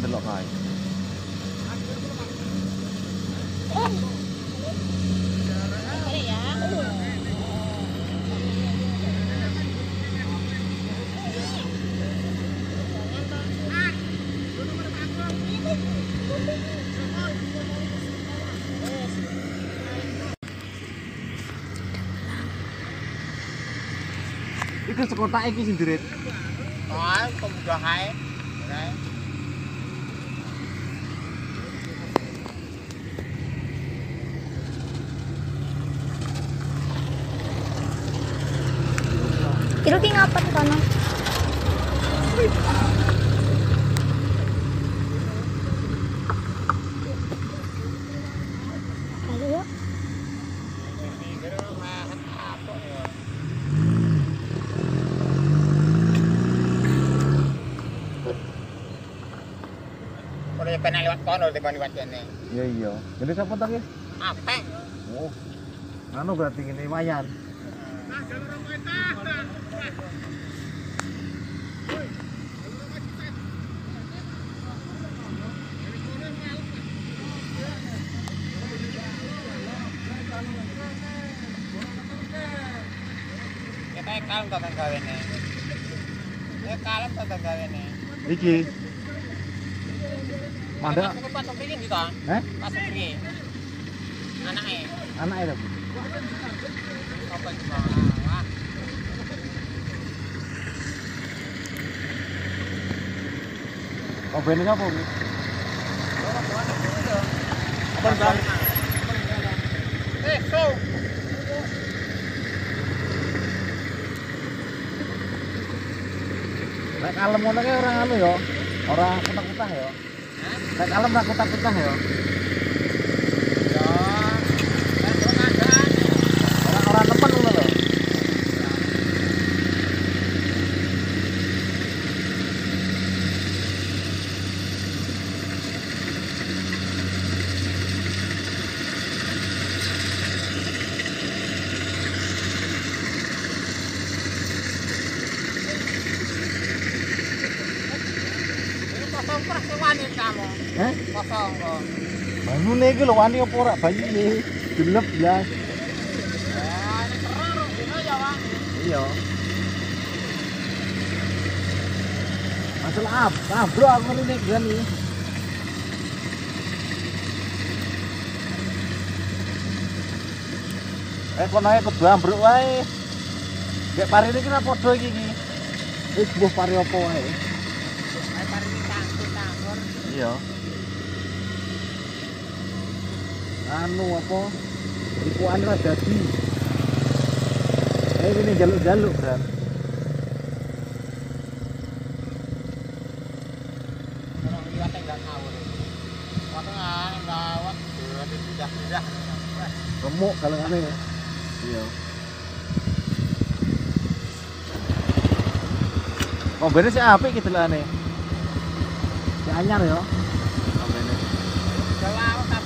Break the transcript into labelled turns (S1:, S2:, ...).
S1: delok kae. Iki sekotak iki sing dirit.
S2: Oh, pemuda kae.
S3: Kira ki ngapa di kono? Ayo yuk.
S2: Udah pernah lewat kono tiba lewat kene.
S1: Iya iya. Jadi siapa tak ya?
S2: Apa?
S1: Oh. Anu berarti ini lumayan.
S2: Kita kalem ta tanggawene. Ya kalem ta tanggawene.
S1: Iki. Mandek.
S2: Aku patok iki ndi ta? Patok iki. Anake.
S1: Anake lho.
S2: Apa iki bawah?
S1: Oh, bene apa iki?
S2: Apa bang? So.
S1: Nek kalem ngono kae ora anu ya. Ora kutah-kutah ya. Nek kalem ora kutah-kutah ya.
S2: Ya. Keadaan.
S1: Ora nemen ngono lho.
S2: Kosong perah wani kamu. Kosong kok.
S1: Banyune iki lho wani apa ora banyune? Gelep blas.
S2: Ya, ini terang dino ya, Pak.
S1: Iya. Masalah apa? Bro, aku ini gani. Kono ae keblambro wae. Nek parine iki ora padha iki. Wis mbuh pari apa wae.
S2: Ae pari tangkur.
S1: Iya. Anu apa? Ikuan ra dadi. Ini jaluk-jaluk kan.
S2: Orang liwat enggak ngawur. Waktu ngawat pindah-pindah.
S1: Remuk galengane. Iya. Mobilnya sih apik gitu lah nih. Si anyar ya. Mobilnya.
S2: Jalan